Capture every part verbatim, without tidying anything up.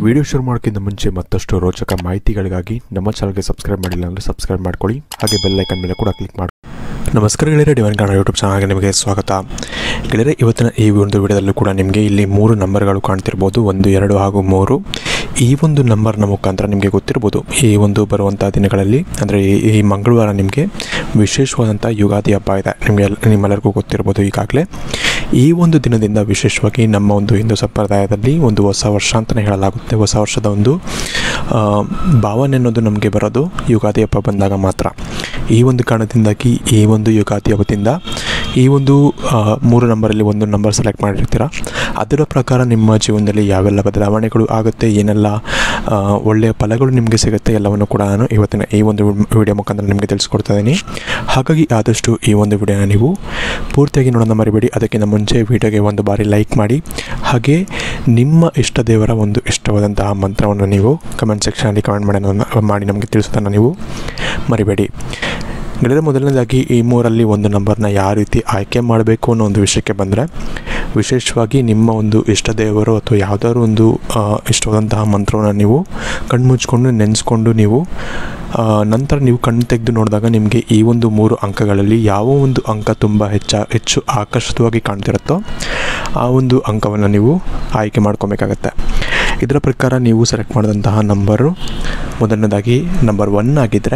Video ಶುರು ಮಾಡೋಕ್ಕಿಂತ ಮುಂಚೆ ಮತ್ತಷ್ಟು ರೋಚಕ ಮಾಹಿತಿಗಳಿಗಾಗಿ ನಮ್ಮ ಚಾನಲ್ಗೆ ಸಬ್ಸ್ಕ್ರೈಬ್ ಮಾಡಿಲ್ಲ ಅಂದರೆ ಸಬ್ಸ್ಕ್ರೈಬ್ ಮಾಡ್ಕೊಳ್ಳಿ, ಹಾಗೆ ಬೆಲ್ ಐಕನ್ ಮೇಲೆ ಕೂಡ ಕ್ಲಿಕ್ ಮಾಡಿ. ನಮಸ್ಕಾರ ಗೆಳೆಯರೆ, ಡಿವೈನ್ ಕನ್ನಡ ಯೂಟ್ಯೂಬ್ ಚಾನಲ್ಗೆ ನಿಮಗೆ ಸ್ವಾಗತ. ಗೆಳೆಯರೆ, ಇವತ್ತಿನ ಈ ಒಂದು ವಿಡಿಯೋದಲ್ಲೂ ಕೂಡ ನಿಮಗೆ ಇಲ್ಲಿ ಮೂರು ನಂಬರ್ಗಳು ಕಾಣ್ತಿರ್ಬೋದು, ಒಂದು ಎರಡು ಹಾಗೂ ಮೂರು. ಈ ಒಂದು ನಂಬರ್ನ ಮುಖಾಂತರ ನಿಮಗೆ ಗೊತ್ತಿರ್ಬೋದು, ಈ ಒಂದು ಬರುವಂಥ ದಿನಗಳಲ್ಲಿ ಅಂದರೆ ಈ ಮಂಗಳವಾರ ನಿಮಗೆ ವಿಶೇಷವಾದಂಥ ಯುಗಾದಿ ಹಬ್ಬ ಇದೆ. ನಿಮಗೆ ನಿಮ್ಮೆಲ್ಲರಿಗೂ ಗೊತ್ತಿರ್ಬೋದು ಈಗಾಗಲೇ. ಈ ಒಂದು ದಿನದಿಂದ ವಿಶೇಷವಾಗಿ ನಮ್ಮ ಒಂದು ಹಿಂದೂ ಸಂಪ್ರದಾಯದಲ್ಲಿ ಒಂದು ಹೊಸ ವರ್ಷ ಅಂತಲೇ ಹೇಳಲಾಗುತ್ತೆ. ಹೊಸ ವರ್ಷದ ಒಂದು ಭಾವನೆ ಅನ್ನೋದು ನಮಗೆ ಬರೋದು ಯುಗಾದಿ ಹಬ್ಬ ಬಂದಾಗ ಮಾತ್ರ. ಈ ಒಂದು ಕಾರಣದಿಂದಾಗಿ ಈ ಒಂದು ಯುಗಾದಿ ಹಬ್ಬದಿಂದ ಈ ಒಂದು ಮೂರು ನಂಬರಲ್ಲಿ ಒಂದು ನಂಬರ್ ಸೆಲೆಕ್ಟ್ ಮಾಡಿರ್ತೀರ. ಅದರ ಪ್ರಕಾರ ನಿಮ್ಮ ಜೀವನದಲ್ಲಿ ಯಾವೆಲ್ಲ ಬದಲಾವಣೆಗಳು ಆಗುತ್ತೆ, ಏನೆಲ್ಲ ಒಳ್ಳೆಯ ಫಲಗಳು ನಿಮಗೆ ಸಿಗುತ್ತೆ, ಎಲ್ಲವನ್ನು ಕೂಡ ನಾನು ಇವತ್ತಿನ ಈ ಒಂದು ವಿಡಿಯೋ ಮುಖಾಂತರ ನಿಮಗೆ ತಿಳಿಸ್ಕೊಡ್ತಾ ಇದ್ದೀನಿ. ಹಾಗಾಗಿ ಆದಷ್ಟು ಈ ಒಂದು ವಿಡಿಯೋನ ನೀವು ಪೂರ್ತಿಯಾಗಿ ನೋಡೋಣ ಮರಿಬೇಡಿ. ಅದಕ್ಕಿಂತ ಮುಂಚೆ ವಿಡಿಯೋಗೆ ಒಂದು ಬಾರಿ ಲೈಕ್ ಮಾಡಿ, ಹಾಗೆ ನಿಮ್ಮ ಇಷ್ಟ ದೇವರ ಒಂದು ಇಷ್ಟವಾದಂತಹ ಮಂತ್ರವನ್ನು ನೀವು ಕಮೆಂಟ್ ಸೆಕ್ಷನಲ್ಲಿ ಕಮೆಂಟ್ ಮಾಡಿ ಮಾಡಿ ನಮಗೆ ತಿಳಿಸೋದನ್ನು ನೀವು ಮರಿಬೇಡಿ. ಗೆಳೆಯರೆ, ಮೊದಲನೇದಾಗಿ ಈ ಮೂರಲ್ಲಿ ಒಂದು ನಂಬರ್ನ ಯಾವ ರೀತಿ ಆಯ್ಕೆ ಮಾಡಬೇಕು ಅನ್ನೋ ಒಂದು ವಿಷಯಕ್ಕೆ ಬಂದರೆ, ವಿಶೇಷವಾಗಿ ನಿಮ್ಮ ಒಂದು ಇಷ್ಟ ದೇವರು ಅಥವಾ ಯಾವುದಾದ್ರು ಒಂದು ಇಷ್ಟವಾದಂತಹ ಮಂತ್ರವನ್ನು ನೀವು ಕಣ್ಮುಚ್ಕೊಂಡು ನೆನೆಸ್ಕೊಂಡು ನೀವು ನಂತರ ನೀವು ಕಣ್ಣು ತೆಗೆದು ನೋಡಿದಾಗ ನಿಮಗೆ ಈ ಒಂದು ಮೂರು ಅಂಕಗಳಲ್ಲಿ ಯಾವ ಒಂದು ಅಂಕ ತುಂಬ ಹೆಚ್ಚು ಹೆಚ್ಚು ಆಕರ್ಷಿತವಾಗಿ ಕಾಣ್ತಿರುತ್ತೋ ಆ ಒಂದು ಅಂಕವನ್ನು ನೀವು ಆಯ್ಕೆ ಮಾಡ್ಕೊಬೇಕಾಗತ್ತೆ. ಇದರ ಪ್ರಕಾರ ನೀವು ಸೆಲೆಕ್ಟ್ ಮಾಡಿದಂತಹ ನಂಬರು ಮೊದಲನೇದಾಗಿ ನಂಬರ್ ಒನ್ ಆಗಿದ್ದರೆ,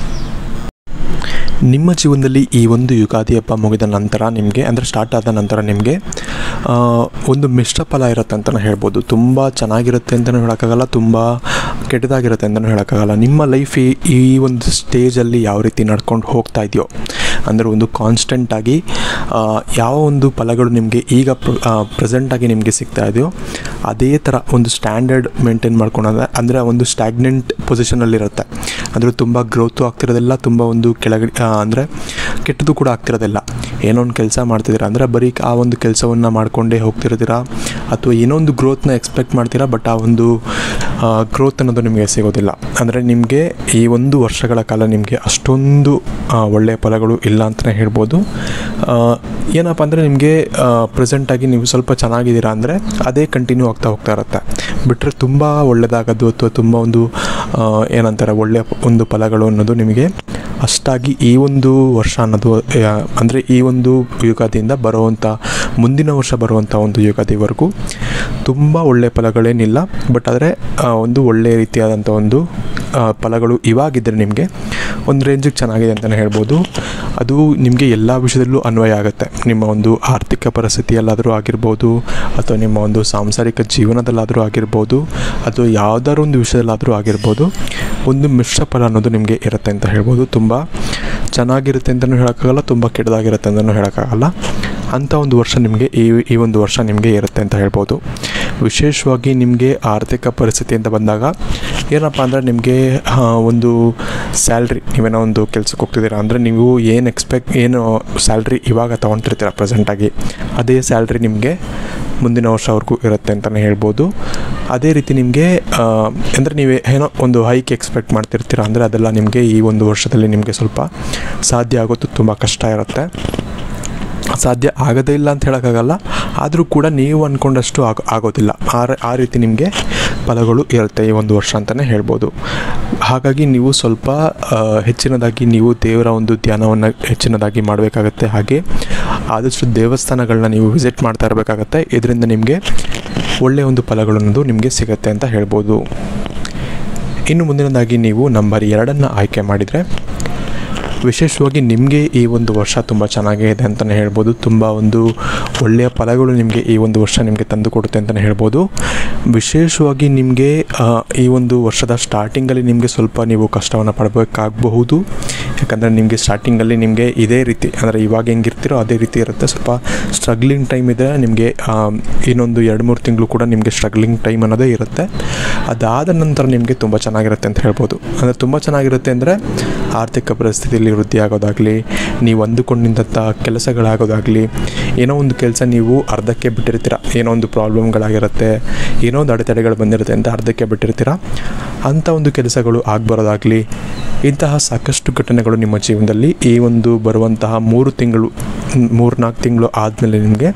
ನಿಮ್ಮ ಜೀವನದಲ್ಲಿ ಈ ಒಂದು ಯುಗಾದಿ ಹಬ್ಬ ಮುಗಿದ ನಂತರ ನಿಮಗೆ ಅಂದರೆ ಸ್ಟಾರ್ಟ್ ಆದ ನಂತರ ನಿಮಗೆ ಒಂದು ಮಿಶ್ರ ಫಲ ಇರುತ್ತೆ ಅಂತಲೇ ಹೇಳ್ಬೋದು. ತುಂಬ ಚೆನ್ನಾಗಿರುತ್ತೆ ಅಂತಲೂ ಹೇಳೋಕ್ಕಾಗಲ್ಲ, ತುಂಬ ಕೆಟ್ಟದಾಗಿರುತ್ತೆ ಅಂತಲೂ ಹೇಳೋಕ್ಕಾಗಲ್ಲ. ನಿಮ್ಮ ಲೈಫ್ ಈ ಈ ಒಂದು ಸ್ಟೇಜಲ್ಲಿ ಯಾವ ರೀತಿ ನಡ್ಕೊಂಡು ಹೋಗ್ತಾ ಇದೆಯೋ, ಅಂದರೆ ಒಂದು ಕಾನ್ಸ್ಟೆಂಟಾಗಿ ಯಾವ ಒಂದು ಫಲಗಳು ನಿಮಗೆ ಈಗ ಪ್ರೆಸೆಂಟಾಗಿ ನಿಮಗೆ ಸಿಗ್ತಾ ಇದೆಯೋ ಅದೇ ಥರ ಒಂದು ಸ್ಟ್ಯಾಂಡರ್ಡ್ ಮೇಂಟೈನ್ ಮಾಡ್ಕೊಳೋದು, ಅಂದರೆ ಒಂದು ಸ್ಟ್ಯಾಗ್ನೆಂಟ್ ಪೊಸಿಷನಲ್ಲಿರುತ್ತೆ. ಅಂದರೆ ತುಂಬ ಗ್ರೋತು ಆಗ್ತಿರೋದಿಲ್ಲ, ತುಂಬ ಒಂದು ಕೆಳಗಡೆ ಅಂದರೆ ಕೆಟ್ಟದ್ದು ಕೂಡ ಆಗ್ತಿರೋದಿಲ್ಲ. ಏನೋ ಒಂದು ಕೆಲಸ ಮಾಡ್ತಿದ್ದೀರಾ ಅಂದರೆ ಬರೀ ಆ ಒಂದು ಕೆಲಸವನ್ನು ಮಾಡಿಕೊಂಡೇ ಹೋಗ್ತಿರ್ತೀರಾ, ಅಥವಾ ಏನೋ ಒಂದು ಗ್ರೋತ್ನ ಎಕ್ಸ್ಪೆಕ್ಟ್ ಮಾಡ್ತೀರಾ, ಬಟ್ ಆ ಒಂದು ಗ್ರೋತ್ ಅನ್ನೋದು ನಿಮಗೆ ಸಿಗೋದಿಲ್ಲ. ಅಂದರೆ ನಿಮಗೆ ಈ ಒಂದು ವರ್ಷಗಳ ಕಾಲ ನಿಮಗೆ ಅಷ್ಟೊಂದು ಒಳ್ಳೆಯ ಫಲಗಳು ಇಲ್ಲ ಅಂತಲೇ ಹೇಳ್ಬೋದು. ಏನಪ್ಪ ಅಂದರೆ ನಿಮಗೆ ಪ್ರೆಸೆಂಟಾಗಿ ನೀವು ಸ್ವಲ್ಪ ಚೆನ್ನಾಗಿದ್ದೀರಾ ಅಂದರೆ ಅದೇ ಕಂಟಿನ್ಯೂ ಆಗ್ತಾ ಹೋಗ್ತಾ ಇರುತ್ತೆ. ಬಿಟ್ಟರೆ ತುಂಬ ಒಳ್ಳೆಯದಾಗೋದು ಅಥವಾ ತುಂಬ ಒಂದು ಏನಂತಾರೆ ಒಳ್ಳೆಯ ಒಂದು ಫಲಗಳು ಅನ್ನೋದು ನಿಮಗೆ ಅಷ್ಟಾಗಿ ಈ ಒಂದು ವರ್ಷ ಅನ್ನೋದು ಅಂದರೆ ಈ ಒಂದು ಯುಗಾದಿಯಿಂದ ಬರುವಂಥ ಮುಂದಿನ ವರ್ಷ ಬರುವಂಥ ಒಂದು ಯುಗಾದಿವರೆಗೂ ತುಂಬ ಒಳ್ಳೆಯ ಫಲಗಳೇನಿಲ್ಲ. ಬಟ್ ಆದರೆ ಒಂದು ಒಳ್ಳೆಯ ರೀತಿಯಾದಂಥ ಒಂದು ಫಲಗಳು ಇವಾಗಿದ್ದರೆ ನಿಮಗೆ ಒಂದು ರೇಂಜಿಗೆ ಚೆನ್ನಾಗಿದೆ ಅಂತಲೇ ಹೇಳ್ಬೋದು. ಅದು ನಿಮಗೆ ಎಲ್ಲ ವಿಷಯದಲ್ಲೂ ಅನ್ವಯ ಆಗುತ್ತೆ. ನಿಮ್ಮ ಒಂದು ಆರ್ಥಿಕ ಪರಿಸ್ಥಿತಿಯಲ್ಲಾದರೂ ಆಗಿರ್ಬೋದು, ಅಥವಾ ನಿಮ್ಮ ಒಂದು ಸಾಂಸಾರಿಕ ಜೀವನದಲ್ಲಾದರೂ ಆಗಿರ್ಬೋದು, ಅಥವಾ ಯಾವುದಾದ್ರು ಒಂದು ವಿಷಯದಲ್ಲಾದರೂ ಆಗಿರ್ಬೋದು, ಒಂದು ಮಿಶ್ರ ಫಲ ಅನ್ನೋದು ನಿಮಗೆ ಇರುತ್ತೆ ಅಂತ ಹೇಳ್ಬೋದು. ತುಂಬ ಚೆನ್ನಾಗಿರುತ್ತೆ ಅಂತಲೂ ಹೇಳೋಕ್ಕಾಗಲ್ಲ, ತುಂಬ ಕೆಟ್ಟದಾಗಿರುತ್ತೆ ಅಂತಲೂ ಹೇಳೋಕ್ಕಾಗಲ್ಲ. ಅಂಥ ಒಂದು ವರ್ಷ ನಿಮಗೆ ಈ ಈ ಒಂದು ವರ್ಷ ನಿಮಗೆ ಇರುತ್ತೆ ಅಂತ ಹೇಳ್ಬೋದು. ವಿಶೇಷವಾಗಿ ನಿಮಗೆ ಆರ್ಥಿಕ ಪರಿಸ್ಥಿತಿ ಅಂತ ಬಂದಾಗ ಏನಪ್ಪ ಅಂದರೆ ನಿಮಗೆ ಒಂದು ಸ್ಯಾಲ್ರಿ, ನೀವೇನೋ ಒಂದು ಕೆಲಸಕ್ಕೆ ಹೋಗ್ತಿದ್ದೀರಾ ಅಂದರೆ ನೀವು ಏನು ಎಕ್ಸ್ಪೆಕ್ಟ್ ಏನು ಸ್ಯಾಲ್ರಿ ಇವಾಗ ತೊಗೊಳ್ತಿರ್ತೀರ ಪ್ರೆಸೆಂಟಾಗಿ, ಅದೇ ಸ್ಯಾಲ್ರಿ ನಿಮಗೆ ಮುಂದಿನ ವರ್ಷವರೆಗೂ ಇರುತ್ತೆ ಅಂತಲೇ ಹೇಳ್ಬೋದು. ಅದೇ ರೀತಿ ನಿಮಗೆ ಅಂದರೆ ನೀವು ಏನೋ ಒಂದು ಹೈಕ್ ಎಕ್ಸ್ಪೆಕ್ಟ್ ಮಾಡ್ತಿರ್ತೀರ ಅಂದರೆ ಅದೆಲ್ಲ ನಿಮಗೆ ಈ ಒಂದು ವರ್ಷದಲ್ಲಿ ನಿಮಗೆ ಸ್ವಲ್ಪ ಸಾಧ್ಯ ಆಗೋದು ತುಂಬ ಕಷ್ಟ ಇರುತ್ತೆ. ಸಾಧ್ಯ ಆಗೋದೇ ಇಲ್ಲ ಅಂತ ಹೇಳೋಕ್ಕಾಗಲ್ಲ, ಆದರೂ ಕೂಡ ನೀವು ಅಂದ್ಕೊಂಡಷ್ಟು ಆಗ ಆಗೋದಿಲ್ಲ. ಆ ಆ ರೀತಿ ನಿಮಗೆ ಫಲಗಳು ಇರುತ್ತೆ ಈ ಒಂದು ವರ್ಷ ಅಂತಲೇ ಹೇಳ್ಬೋದು. ಹಾಗಾಗಿ ನೀವು ಸ್ವಲ್ಪ ಹೆಚ್ಚಿನದಾಗಿ ನೀವು ದೇವರ ಒಂದು ಧ್ಯಾನವನ್ನು ಹೆಚ್ಚಿನದಾಗಿ ಮಾಡಬೇಕಾಗತ್ತೆ. ಹಾಗೆ ಆದಷ್ಟು ದೇವಸ್ಥಾನಗಳನ್ನ ನೀವು ವಿಸಿಟ್ ಮಾಡ್ತಾ ಇರಬೇಕಾಗತ್ತೆ. ಇದರಿಂದ ನಿಮಗೆ ಒಳ್ಳೆಯ ಒಂದು ಫಲಗಳು ಅನ್ನೋದು ನಿಮಗೆ ಸಿಗುತ್ತೆ ಅಂತ ಹೇಳ್ಬೋದು. ಇನ್ನು ಮುಂದಿನದಾಗಿ ನೀವು ನಂಬರ್ ಎರಡನ್ನು ಆಯ್ಕೆ ಮಾಡಿದರೆ, ವಿಶೇಷವಾಗಿ ನಿಮಗೆ ಈ ಒಂದು ವರ್ಷ ತುಂಬ ಚೆನ್ನಾಗೇ ಇದೆ ಅಂತಲೇ ಹೇಳ್ಬೋದು. ತುಂಬ ಒಂದು ಒಳ್ಳೆಯ ಫಲಗಳು ನಿಮಗೆ ಈ ಒಂದು ವರ್ಷ ನಿಮಗೆ ತಂದು ಕೊಡುತ್ತೆ ಅಂತಲೇ ಹೇಳ್ಬೋದು. ವಿಶೇಷವಾಗಿ ನಿಮಗೆ ಈ ಒಂದು ವರ್ಷದ ಸ್ಟಾರ್ಟಿಂಗಲ್ಲಿ ನಿಮಗೆ ಸ್ವಲ್ಪ ನೀವು ಕಷ್ಟವನ್ನು ಪಡಬೇಕಾಗಬಹುದು. ಯಾಕಂದರೆ ನಿಮಗೆ ಸ್ಟಾರ್ಟಿಂಗಲ್ಲಿ ನಿಮಗೆ ಇದೇ ರೀತಿ ಅಂದರೆ ಇವಾಗ ಹೆಂಗಿರ್ತೀರೋ ಅದೇ ರೀತಿ ಇರುತ್ತೆ. ಸ್ವಲ್ಪ ಸ್ಟ್ರಗ್ಲಿಂಗ್ ಟೈಮ್ ಇದೆ ನಿಮಗೆ. ಇನ್ನೊಂದು ಎರಡು ಮೂರು ತಿಂಗಳು ಕೂಡ ನಿಮಗೆ ಸ್ಟ್ರಗ್ಲಿಂಗ್ ಟೈಮ್ ಅನ್ನೋದೇ ಇರುತ್ತೆ. ಅದಾದ ನಂತರ ನಿಮಗೆ ತುಂಬ ಚೆನ್ನಾಗಿರುತ್ತೆ ಅಂತ ಹೇಳ್ಬೋದು. ಅಂದರೆ ತುಂಬ ಚೆನ್ನಾಗಿರುತ್ತೆ ಅಂದರೆ ಆರ್ಥಿಕ ಪರಿಸ್ಥಿತಿಯಲ್ಲಿ ವೃದ್ಧಿ ಆಗೋದಾಗಲಿ, ನೀವು ಅಂದುಕೊಂಡಿದ್ದಂಥ ಕೆಲಸಗಳಾಗೋದಾಗಲಿ, ಏನೋ ಒಂದು ಕೆಲಸ ನೀವು ಅರ್ಧಕ್ಕೆ ಬಿಟ್ಟಿರ್ತೀರ, ಏನೋ ಒಂದು ಪ್ರಾಬ್ಲಮ್ಗಳಾಗಿರುತ್ತೆ, ಏನೋ ಒಂದು ಅಡೆತಡೆಗಳು ಬಂದಿರುತ್ತೆ ಅಂತ ಅರ್ಧಕ್ಕೆ ಬಿಟ್ಟಿರ್ತೀರ, ಅಂಥ ಒಂದು ಕೆಲಸಗಳು ಆಗ್ಬರೋದಾಗಲಿ, ಇಂತಹ ಸಾಕಷ್ಟು ಘಟನೆಗಳು ನಿಮ್ಮ ಜೀವನದಲ್ಲಿ ಈ ಒಂದು ಬರುವಂತಹ ಮೂರು ತಿಂಗಳು ಮೂರು ನಾಲ್ಕು ತಿಂಗಳು ಆದಮೇಲೆ ನಿಮಗೆ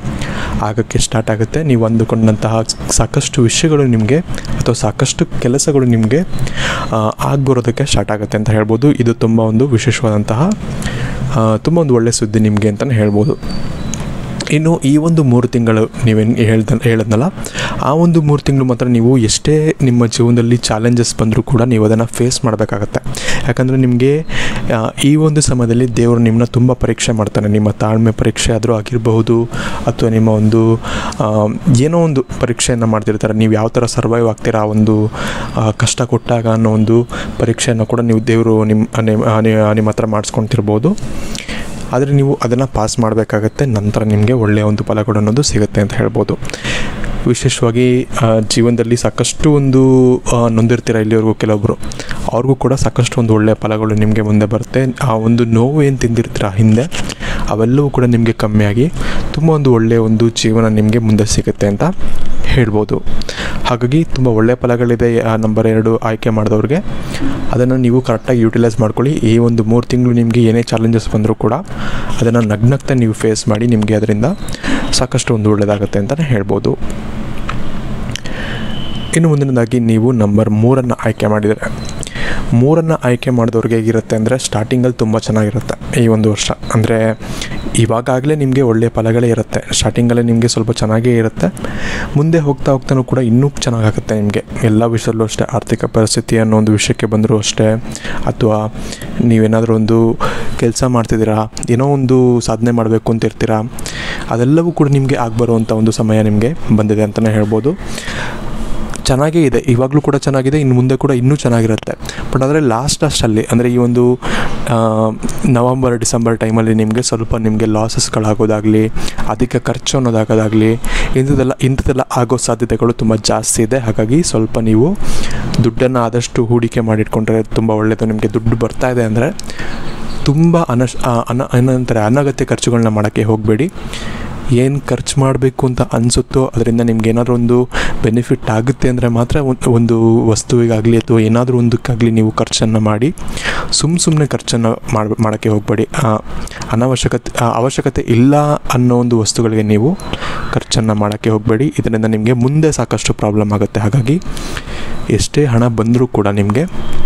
ಆಗೋಕ್ಕೆ ಸ್ಟಾರ್ಟ್ ಆಗುತ್ತೆ. ನೀವು ಅಂದುಕೊಂಡಂತಹ ಸಾಕಷ್ಟು ವಿಷಯಗಳು ನಿಮಗೆ ಅಥವಾ ಸಾಕಷ್ಟು ಕೆಲಸಗಳು ನಿಮಗೆ ಆಗ್ಬರೋದಕ್ಕೆ ಸ್ಟಾರ್ಟ್ ಆಗುತ್ತೆ ಅಂತ ಹೇಳ್ಬೋದು. ಇದು ತುಂಬ ಒಂದು ವಿಶೇಷವಾದಂತಹ ತುಂಬ ಒಂದು ಒಳ್ಳೆಯ ಸುದ್ದಿ ನಿಮಗೆ ಅಂತಲೇ ಹೇಳ್ಬೋದು. ಇನ್ನು ಈ ಒಂದು ಮೂರು ತಿಂಗಳು ನೀವೇನು ಹೇಳ್ದ ಹೇಳಿದ್ನಲ್ಲ ಆ ಒಂದು ಮೂರು ತಿಂಗಳು ಮಾತ್ರ ನೀವು ಎಷ್ಟೇ ನಿಮ್ಮ ಜೀವನದಲ್ಲಿ ಚಾಲೆಂಜಸ್ ಬಂದರೂ ಕೂಡ ನೀವು ಅದನ್ನು ಫೇಸ್ ಮಾಡಬೇಕಾಗತ್ತೆ. ಯಾಕಂದರೆ ನಿಮಗೆ ಈ ಒಂದು ಸಮಯದಲ್ಲಿ ದೇವರು ನಿಮ್ಮನ್ನ ತುಂಬ ಪರೀಕ್ಷೆ ಮಾಡ್ತಾನೆ. ನಿಮ್ಮ ತಾಳ್ಮೆ ಪರೀಕ್ಷೆ ಆದರೂ ಆಗಿರಬಹುದು ಅಥವಾ ನಿಮ್ಮ ಒಂದು ಏನೋ ಒಂದು ಪರೀಕ್ಷೆಯನ್ನು ಮಾಡ್ತಿರ್ತಾರೆ. ನೀವು ಯಾವ ಥರ ಸರ್ವೈವ್ ಆಗ್ತೀರಾ ಆ ಒಂದು ಕಷ್ಟ ಕೊಟ್ಟಾಗ ಅನ್ನೋ ಒಂದು ಪರೀಕ್ಷೆಯನ್ನು ಕೂಡ ನೀವು ದೇವರು ನಿಮ್ಮ ನಿಮ್ಮ ಹತ್ರ ಮಾಡಿಸ್ಕೊಳ್ತಿರ್ಬೋದು. ಆದರೆ ನೀವು ಅದನ್ನು ಪಾಸ್ ಮಾಡಬೇಕಾಗತ್ತೆ. ನಂತರ ನಿಮಗೆ ಒಳ್ಳೆಯ ಒಂದು ಫಲಗಳು ಅನ್ನೋದು ಸಿಗುತ್ತೆ ಅಂತ ಹೇಳ್ಬೋದು. ವಿಶೇಷವಾಗಿ ಜೀವನದಲ್ಲಿ ಸಾಕಷ್ಟು ಒಂದು ನೊಂದಿರ್ತೀರ ಇಲ್ಲಿವರೆಗೂ ಕೆಲವೊಬ್ಬರು, ಅವ್ರಿಗೂ ಕೂಡ ಸಾಕಷ್ಟು ಒಂದು ಒಳ್ಳೆಯ ಫಲಗಳು ನಿಮಗೆ ಮುಂದೆ ಬರುತ್ತೆ. ಆ ಒಂದು ನೋವು ಏನು ತಿಂದಿರ್ತೀರ ಹಿಂದೆ ಅವೆಲ್ಲವೂ ಕೂಡ ನಿಮಗೆ ಕಮ್ಮಿಯಾಗಿ ತುಂಬ ಒಂದು ಒಳ್ಳೆಯ ಒಂದು ಜೀವನ ನಿಮಗೆ ಮುಂದೆ ಸಿಗುತ್ತೆ ಅಂತ ಹೇಳ್ಬೋದು. ಹಾಗಾಗಿ ತುಂಬ ಒಳ್ಳೆಯ ಫಲಗಳಿದೆ ನಂಬರ್ ಎರಡು ಆಯ್ಕೆ ಮಾಡಿದವ್ರಿಗೆ. ಅದನ್ನು ನೀವು ಕರೆಕ್ಟಾಗಿ ಯೂಟಿಲೈಸ್ ಮಾಡ್ಕೊಳ್ಳಿ. ಈ ಒಂದು ಮೂರು ತಿಂಗಳು ನಿಮಗೆ ಏನೇ ಚಾಲೆಂಜಸ್ ಬಂದರೂ ಕೂಡ ಅದನ್ನು ನಗ್ನಗ್ತಾ ನೀವು ಫೇಸ್ ಮಾಡಿ ನಿಮಗೆ ಅದರಿಂದ ಸಾಕಷ್ಟು ಒಂದು ಒಳ್ಳೆಯದಾಗುತ್ತೆ ಅಂತಲೇ ಹೇಳ್ಬೋದು. ಇನ್ನು ಮುಂದಿನದಾಗಿ ನೀವು ನಂಬರ್ ಮೂರನ್ನು ಆಯ್ಕೆ ಮಾಡಿದರೆ, ಮೂರನ್ನು ಆಯ್ಕೆ ಮಾಡಿದವ್ರಿಗೆ ಹೇಗಿರುತ್ತೆ ಅಂದರೆ ಸ್ಟಾರ್ಟಿಂಗಲ್ಲಿ ತುಂಬ ಚೆನ್ನಾಗಿರುತ್ತೆ ಈ ಒಂದು ವರ್ಷ. ಅಂದರೆ ಇವಾಗಲೇ ನಿಮಗೆ ಒಳ್ಳೆಯ ಫಲಗಳೇ ಇರುತ್ತೆ. ಸ್ಟಾರ್ಟಿಂಗಲ್ಲೇ ನಿಮಗೆ ಸ್ವಲ್ಪ ಚೆನ್ನಾಗೇ ಇರುತ್ತೆ. ಮುಂದೆ ಹೋಗ್ತಾ ಹೋಗ್ತಾನೂ ಕೂಡ ಇನ್ನೂ ಚೆನ್ನಾಗಾಗುತ್ತೆ ನಿಮಗೆ. ಎಲ್ಲ ವಿಷಯದಲ್ಲೂ ಅಷ್ಟೇ, ಆರ್ಥಿಕ ಪರಿಸ್ಥಿತಿ ಅನ್ನೋ ಒಂದು ವಿಷಯಕ್ಕೆ ಬಂದರೂ ಅಷ್ಟೇ, ಅಥವಾ ನೀವೇನಾದರೂ ಒಂದು ಕೆಲಸ ಮಾಡ್ತಿದ್ದೀರಾ, ಏನೋ ಒಂದು ಸಾಧನೆ ಮಾಡಬೇಕು ಅಂತ ಇರ್ತೀರಾ, ಅದೆಲ್ಲವೂ ಕೂಡ ನಿಮಗೆ ಆಗ್ಬರುವಂಥ ಒಂದು ಸಮಯ ನಿಮಗೆ ಬಂದಿದೆ ಅಂತಲೇ ಹೇಳ್ಬೋದು. ಚೆನ್ನಾಗೇ ಇದೆ, ಇವಾಗಲೂ ಕೂಡ ಚೆನ್ನಾಗಿದೆ, ಇನ್ನು ಮುಂದೆ ಕೂಡ ಇನ್ನೂ ಚೆನ್ನಾಗಿರುತ್ತೆ. ಬಟ್ ಆದರೆ ಲಾಸ್ಟ್ ಲಾಸ್ಟಲ್ಲಿ ಅಂದರೆ ಈ ಒಂದು ನವಂಬರ್ ಡಿಸೆಂಬರ್ ಟೈಮಲ್ಲಿ ನಿಮಗೆ ಸ್ವಲ್ಪ ನಿಮಗೆ ಲಾಸಸ್ಗಳಾಗೋದಾಗಲಿ, ಅಧಿಕ ಖರ್ಚು ಅನ್ನೋದಾಗೋದಾಗಲಿ, ಇಂಥದ್ದೆಲ್ಲ ಇಂಥದ್ದೆಲ್ಲ ಆಗೋ ಸಾಧ್ಯತೆಗಳು ತುಂಬ ಜಾಸ್ತಿ ಇದೆ. ಹಾಗಾಗಿ ಸ್ವಲ್ಪ ನೀವು ದುಡ್ಡನ್ನು ಆದಷ್ಟು ಹೂಡಿಕೆ ಮಾಡಿಟ್ಕೊಂಡ್ರೆ ತುಂಬ ಒಳ್ಳೆಯದು. ನಿಮಗೆ ದುಡ್ಡು ಬರ್ತಾ ಇದೆ ಅಂದರೆ ತುಂಬ ಅನಶ್ ಅನ ಏನಂತಾರೆ ಅನಗತ್ಯ ಖರ್ಚುಗಳನ್ನ ಮಾಡೋಕ್ಕೆ ಹೋಗಬೇಡಿ. ಏನು ಖರ್ಚು ಮಾಡಬೇಕು ಅಂತ ಅನಿಸುತ್ತೋ ಅದರಿಂದ ನಿಮ್ಗೆ ಏನಾದರೂ ಒಂದು ಬೆನಿಫಿಟ್ ಆಗುತ್ತೆ ಅಂದರೆ ಮಾತ್ರ ಒಂದು ವಸ್ತುವಿಗಾಗಲಿ ಅಥವಾ ಏನಾದರೂ ಒಂದಕ್ಕಾಗಲಿ ನೀವು ಖರ್ಚನ್ನು ಮಾಡಿ ಸುಮ್ಮ ಸುಮ್ಮನೆ ಖರ್ಚನ್ನು ಮಾಡಿ ಮಾಡೋಕ್ಕೆ ಹೋಗಬೇಡಿ. ಅನವಶ್ಯಕತೆ ಅವಶ್ಯಕತೆ ಇಲ್ಲ ಅನ್ನೋ ಒಂದು ವಸ್ತುಗಳಿಗೆ ನೀವು ಖರ್ಚನ್ನು ಮಾಡೋಕ್ಕೆ ಹೋಗಬೇಡಿ. ಇದರಿಂದ ನಿಮಗೆ ಮುಂದೆ ಸಾಕಷ್ಟು ಪ್ರಾಬ್ಲಮ್ ಆಗುತ್ತೆ. ಹಾಗಾಗಿ ಎಷ್ಟೇ ಹಣ ಬಂದರೂ ಕೂಡ ನಿಮಗೆ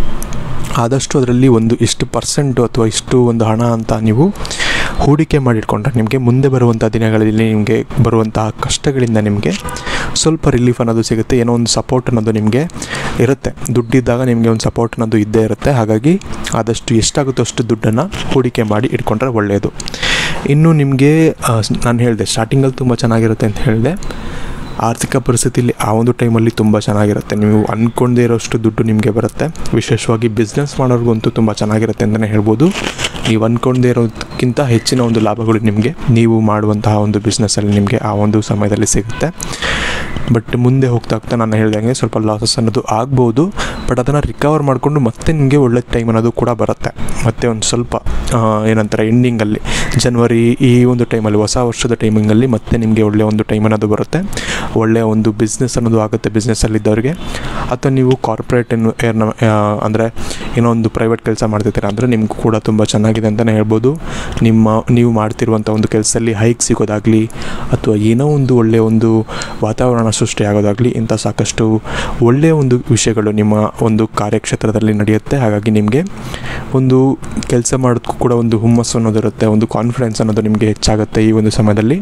ಆದಷ್ಟು ಅದರಲ್ಲಿ ಒಂದು ಇಷ್ಟು ಪರ್ಸೆಂಟು ಅಥವಾ ಇಷ್ಟು ಒಂದು ಹಣ ಅಂತ ನೀವು ಹೂಡಿಕೆ ಮಾಡಿಟ್ಕೊಂಡ್ರೆ ನಿಮಗೆ ಮುಂದೆ ಬರುವಂಥ ದಿನಗಳಲ್ಲಿ ನಿಮಗೆ ಬರುವಂತಹ ಕಷ್ಟಗಳಿಂದ ನಿಮಗೆ ಸ್ವಲ್ಪ ರಿಲೀಫ್ ಅನ್ನೋದು ಸಿಗುತ್ತೆ. ಏನೋ ಒಂದು ಸಪೋರ್ಟ್ ಅನ್ನೋದು ನಿಮಗೆ ಇರುತ್ತೆ. ದುಡ್ಡಿದ್ದಾಗ ನಿಮಗೆ ಒಂದು ಸಪೋರ್ಟ್ ಅನ್ನೋದು ಇದ್ದೇ ಇರುತ್ತೆ. ಹಾಗಾಗಿ ಆದಷ್ಟು ಎಷ್ಟಾಗುತ್ತೋ ಅಷ್ಟು ದುಡ್ಡನ್ನು ಹೂಡಿಕೆ ಮಾಡಿ ಇಟ್ಕೊಂಡ್ರೆ ಒಳ್ಳೆಯದು. ಇನ್ನು ನಿಮಗೆ ನಾನು ಹೇಳಿದೆ ಸ್ಟಾರ್ಟಿಂಗಲ್ಲಿ ತುಂಬ ಚೆನ್ನಾಗಿರುತ್ತೆ ಅಂತ ಹೇಳಿದೆ. ಆರ್ಥಿಕ ಪರಿಸ್ಥಿತಿಯಲ್ಲಿ ಆ ಒಂದು ಟೈಮಲ್ಲಿ ತುಂಬ ಚೆನ್ನಾಗಿರುತ್ತೆ. ನೀವು ಅಂದ್ಕೊಂಡೇ ಇರೋಷ್ಟು ದುಡ್ಡು ನಿಮಗೆ ಬರುತ್ತೆ. ವಿಶೇಷವಾಗಿ ಬಿಸ್ನೆಸ್ ಮಾಡೋರಿಗಂತೂ ತುಂಬ ಚೆನ್ನಾಗಿರುತ್ತೆ ಅಂತಲೇ ಹೇಳ್ಬೋದು. ನೀವು ಅಂದ್ಕೊಂಡೇ ಇರೋದಕ್ಕಿಂತ ಹೆಚ್ಚಿನ ಒಂದು ಲಾಭಗಳು ನಿಮಗೆ ನೀವು ಮಾಡುವಂತಹ ಒಂದು ಬಿಸ್ನೆಸ್ಸಲ್ಲಿ ನಿಮಗೆ ಆ ಒಂದು ಸಮಯದಲ್ಲಿ ಸಿಗುತ್ತೆ. ಬಟ್ ಮುಂದೆ ಹೋಗ್ತಾ ಹೋಗ್ತಾ ನಾನು ಹೇಳ್ದಂಗೆ ಸ್ವಲ್ಪ ಲಾಸಸ್ ಅನ್ನೋದು ಆಗ್ಬೋದು. ಬಟ್ ಅದನ್ನು ರಿಕವರ್ ಮಾಡಿಕೊಂಡು ಮತ್ತೆ ನಿಮಗೆ ಒಳ್ಳೆ ಟೈಮ್ ಅನ್ನೋದು ಕೂಡ ಬರುತ್ತೆ. ಮತ್ತು ಒಂದು ಸ್ವಲ್ಪ ಏನಂತಾರೆ ಎಂಡಿಂಗಲ್ಲಿ ಜನವರಿ ಈ ಒಂದು ಟೈಮಲ್ಲಿ ಹೊಸ ವರ್ಷದ ಟೈಮಿಂಗಲ್ಲಿ ಮತ್ತೆ ನಿಮಗೆ ಒಳ್ಳೆಯ ಒಂದು ಟೈಮ್ ಅನ್ನೋದು ಬರುತ್ತೆ. ಒಳ್ಳೆಯ ಒಂದು ಬಿಸ್ನೆಸ್ ಅನ್ನೋದು ಆಗುತ್ತೆ ಬಿಸ್ನೆಸ್ಸಲ್ಲಿದ್ದವ್ರಿಗೆ. ಅಥವಾ ನೀವು ಕಾರ್ಪೊರೇಟ್ ಏನು ಏನ ಅಂದರೆ ಏನೋ ಒಂದು ಪ್ರೈವೇಟ್ ಕೆಲಸ ಮಾಡ್ತಿರ್ತೀರ ಅಂದರೆ ನಿಮಗೂ ಕೂಡ ತುಂಬ ಚೆನ್ನಾಗಿದೆ ಅಂತಲೇ ಹೇಳ್ಬೋದು. ನಿಮ್ಮ ನೀವು ಮಾಡ್ತಿರುವಂಥ ಒಂದು ಕೆಲಸದಲ್ಲಿ ಹೈಕ್ ಸಿಗೋದಾಗಲಿ ಅಥವಾ ಏನೋ ಒಂದು ಒಳ್ಳೆಯ ಒಂದು ವಾತಾವರಣ ಸೃಷ್ಟಿಯಾಗೋದಾಗಲಿ, ಇಂಥ ಸಾಕಷ್ಟು ಒಳ್ಳೆಯ ಒಂದು ವಿಷಯಗಳು ನಿಮ್ಮ ಒಂದು ಕಾರ್ಯಕ್ಷೇತ್ರದಲ್ಲಿ ನಡೆಯುತ್ತೆ. ಹಾಗಾಗಿ ನಿಮಗೆ ಒಂದು ಕೆಲಸ ಮಾಡೋದಕ್ಕೂ ಕೂಡ ಒಂದು ಹುಮ್ಮಸ್ಸು ಅನ್ನೋದಿರುತ್ತೆ, ಒಂದು ಕಾನ್ಫಿಡೆನ್ಸ್ ಅನ್ನೋದು ನಿಮಗೆ ಹೆಚ್ಚಾಗುತ್ತೆ ಈ ಒಂದು ಸಮಯದಲ್ಲಿ.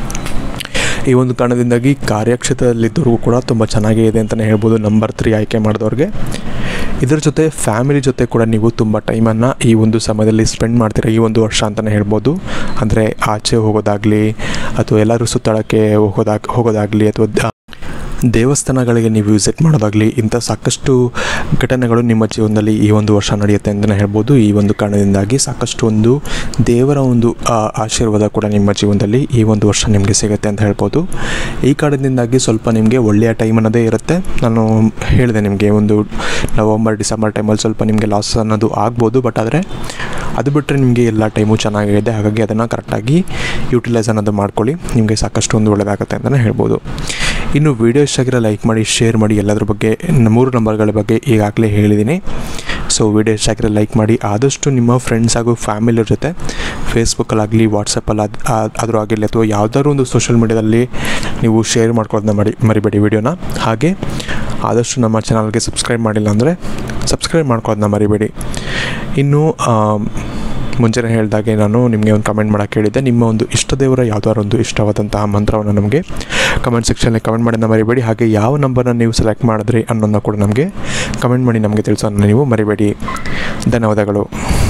ಈ ಒಂದು ಕಾರಣದಿಂದಾಗಿ ಕಾರ್ಯಕ್ಷೇತ್ರದಲ್ಲಿದ್ದವ್ರಿಗೂ ಕೂಡ ತುಂಬ ಚೆನ್ನಾಗೇ ಇದೆ ಅಂತಲೇ ಹೇಳ್ಬೋದು ನಂಬರ್ ತ್ರೀ ಆಯ್ಕೆ ಮಾಡಿದವ್ರಿಗೆ. ಇದರ ಜೊತೆ ಫ್ಯಾಮಿಲಿ ಜೊತೆ ಕೂಡ ನೀವು ತುಂಬ ಟೈಮನ್ನು ಈ ಒಂದು ಸಮಯದಲ್ಲಿ ಸ್ಪೆಂಡ್ ಮಾಡ್ತೀರಾ ಈ ಒಂದು ವರ್ಷ ಅಂತಲೇ ಹೇಳ್ಬೋದು. ಅಂದರೆ ಆಚೆ ಹೋಗೋದಾಗಲಿ ಅಥವಾ ಎಲ್ಲರೂ ಸುತ್ತಾಡೋಕ್ಕೆ ಹೋಗೋದಾಗ ಹೋಗೋದಾಗಲಿ ಅಥವಾ ದೇವಸ್ಥಾನಗಳಿಗೆ ನೀವು ವಿಸಿಟ್ ಮಾಡೋದಾಗಲಿ, ಇಂಥ ಸಾಕಷ್ಟು ಘಟನೆಗಳು ನಿಮ್ಮ ಜೀವನದಲ್ಲಿ ಈ ಒಂದು ವರ್ಷ ನಡೆಯುತ್ತೆ ಅಂತಲೇ ಹೇಳ್ಬೋದು. ಈ ಒಂದು ಕಾರಣದಿಂದಾಗಿ ಸಾಕಷ್ಟು ಒಂದು ದೇವರ ಒಂದು ಆಶೀರ್ವಾದ ಕೂಡ ನಿಮ್ಮ ಜೀವನದಲ್ಲಿ ಈ ಒಂದು ವರ್ಷ ನಿಮಗೆ ಸಿಗುತ್ತೆ ಅಂತ ಹೇಳ್ಬೋದು. ಈ ಕಾರಣದಿಂದಾಗಿ ಸ್ವಲ್ಪ ನಿಮಗೆ ಒಳ್ಳೆಯ ಟೈಮ್ ಅನ್ನೋದೇ ಇರುತ್ತೆ. ನಾನು ಹೇಳಿದೆ ನಿಮಗೆ ಒಂದು ನವಂಬರ್ ಡಿಸೆಂಬರ್ ಟೈಮಲ್ಲಿ ಸ್ವಲ್ಪ ನಿಮಗೆ ಲಾಸ್ ಅನ್ನೋದು ಆಗ್ಬೋದು. ಬಟ್ ಆದರೆ ಅದು ಬಿಟ್ಟರೆ ನಿಮಗೆ ಎಲ್ಲ ಟೈಮು ಚೆನ್ನಾಗಿದೆ. ಹಾಗಾಗಿ ಅದನ್ನು ಕರೆಕ್ಟಾಗಿ ಯೂಟಿಲೈಸ್ ಅನ್ನೋದು ಮಾಡ್ಕೊಳ್ಳಿ. ನಿಮಗೆ ಸಾಕಷ್ಟು ಒಂದು ಒಳ್ಳೆಯದಾಗುತ್ತೆ ಅಂತಲೇ ಹೇಳ್ಬೋದು. ಇನ್ನು ವೀಡಿಯೋ ಇಷ್ಟ ಆಗಿರೋ ಲೈಕ್ ಮಾಡಿ, ಶೇರ್ ಮಾಡಿ. ಎಲ್ಲದ್ರ ಬಗ್ಗೆ ಮೂರು ನಂಬರ್ಗಳ ಬಗ್ಗೆ ಈಗಾಗಲೇ ಹೇಳಿದ್ದೀನಿ. ಸೊ ವೀಡಿಯೋ ಇಷ್ಟ ಆಗಿರೋ ಲೈಕ್ ಮಾಡಿ. ಆದಷ್ಟು ನಿಮ್ಮ ಫ್ರೆಂಡ್ಸ್ ಹಾಗೂ ಫ್ಯಾಮಿಲಿಯವ್ರ ಜೊತೆ ಫೇಸ್ಬುಕ್ಕಲ್ಲಾಗಲಿ ವಾಟ್ಸಪ್ಪಲ್ಲಿ ಅದು ಆದರೂ ಆಗಿರಲಿ ಅಥವಾ ಯಾವುದಾದ್ರೂ ಒಂದು ಸೋಷಿಯಲ್ ಮೀಡ್ಯಾದಲ್ಲಿ ನೀವು ಶೇರ್ ಮಾಡ್ಕೊಳ್ಳೋದನ್ನ ಮಾಡಿ ಮರಿಬೇಡಿ ವಿಡಿಯೋನ. ಹಾಗೆ ಆದಷ್ಟು ನಮ್ಮ ಚಾನಲ್ಗೆ ಸಬ್ಸ್ಕ್ರೈಬ್ ಮಾಡಿಲ್ಲ ಅಂದರೆ ಸಬ್ಸ್ಕ್ರೈಬ್ ಮಾಡ್ಕೊಳ್ಳೋದನ್ನ ಮರಿಬೇಡಿ. ಇನ್ನು ಮುಂಚೆನೇ ಹೇಳಿದಾಗೆ ನಾನು ನಿಮಗೆ ಒಂದು ಕಮೆಂಟ್ ಮಾಡೋಕ್ಕೆ ಹೇಳಿದ್ದೆ. ನಿಮ್ಮ ಒಂದು ಇಷ್ಟ ದೇವರ ಯಾವುದಾದ್ರು ಒಂದು ಇಷ್ಟವಾದಂತಹ ಮಂತ್ರವನ್ನು ನಮಗೆ ಕಮೆಂಟ್ ಸೆಕ್ಷನಲ್ಲಿ ಕಮೆಂಟ್ ಮಾಡೋದನ್ನ ಮರಿಬೇಡಿ. ಹಾಗೆ ಯಾವ ನಂಬರ್ನ ನೀವು ಸೆಲೆಕ್ಟ್ ಮಾಡಿದ್ರಿ ಅನ್ನೋದನ್ನ ಕೂಡ ನಮಗೆ ಕಮೆಂಟ್ ಮಾಡಿ ನಮಗೆ ತಿಳಿಸೋದನ್ನ ನೀವು ಮರಿಬೇಡಿ. ಧನ್ಯವಾದಗಳು.